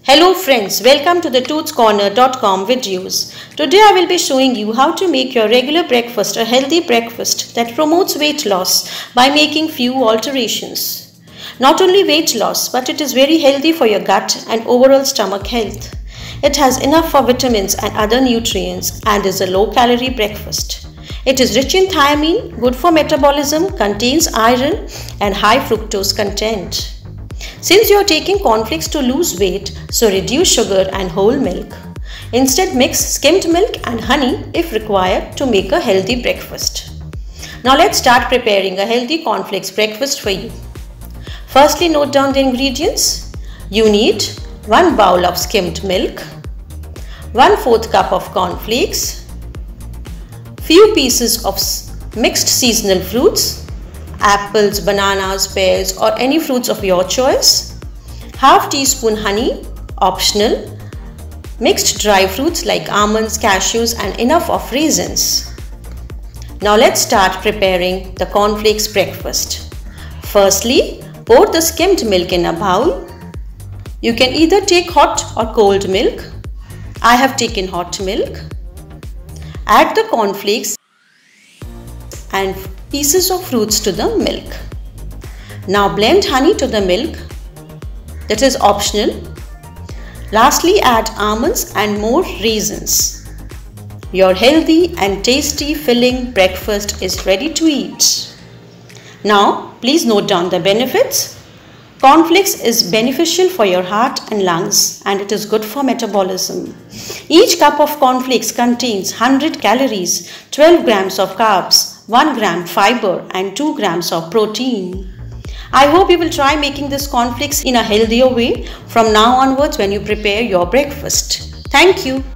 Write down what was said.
Hello friends, welcome to the toothscorner.com videos. Today I will be showing you how to make your regular breakfast a healthy breakfast that promotes weight loss by making few alterations. Not only weight loss, but it is very healthy for your gut and overall stomach health. It has enough for vitamins and other nutrients and is a low-calorie breakfast. It is rich in thiamine, good for metabolism, contains iron and high fructose content. Since you are taking cornflakes to lose weight, so reduce sugar and whole milk. Instead, mix skimmed milk and honey if required to make a healthy breakfast. Now let's start preparing a healthy cornflakes breakfast for you. Firstly, note down the ingredients. You need 1 bowl of skimmed milk, 1/4 cup of cornflakes, few pieces of mixed seasonal fruits, apples, bananas, pears or any fruits of your choice, half teaspoon honey, optional, mixed dry fruits like almonds, cashews and enough of raisins. Now let's start preparing the cornflakes breakfast. Firstly, pour the skimmed milk in a bowl. You can either take hot or cold milk. I have taken hot milk. Add the cornflakes and pieces of fruits to the milk. Now blend honey to the milk, that is optional. Lastly, add almonds and more raisins. Your healthy and tasty filling breakfast is ready to eat. Now please note down the benefits. Cornflakes is beneficial for your heart and lungs and it is good for metabolism. Each cup of cornflakes contains 100 calories, 12 grams of carbs, 1 gram fibre and 2 grams of protein. I hope you will try making this cornflakes in a healthier way from now onwards when you prepare your breakfast. Thank you.